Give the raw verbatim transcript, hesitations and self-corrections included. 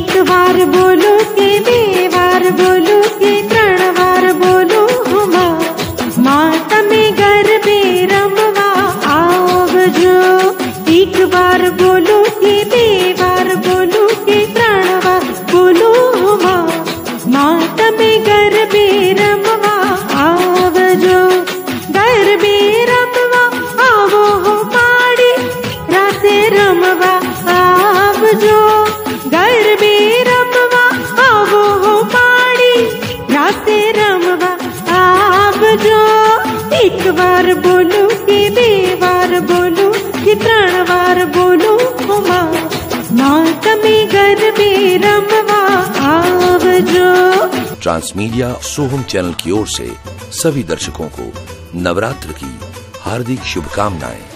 एक बार बोलो के बे बार बोलो के त्रण बार बोलो हुमा माँ तमे गरबे रमवा आवजो। एक बार बोलो के बे बार बोलो के त्रण बार बोलो हुमा माँ तमे गरबे रमवा आवजो। गरबे रमवा आवो हो माड़ी राते रमवा आवजो। गरबे रमवा आवो हो माड़ी राते रमवा आवजो। एक बार बोलो के बे बार बोलो के त्रण बार बोलो हुमा माँ तमे गरबे रमवा आवजो। ट्रांसमीडिया सोहम चैनल की ओर से सभी दर्शकों को नवरात्र की हार्दिक शुभकामनाएं।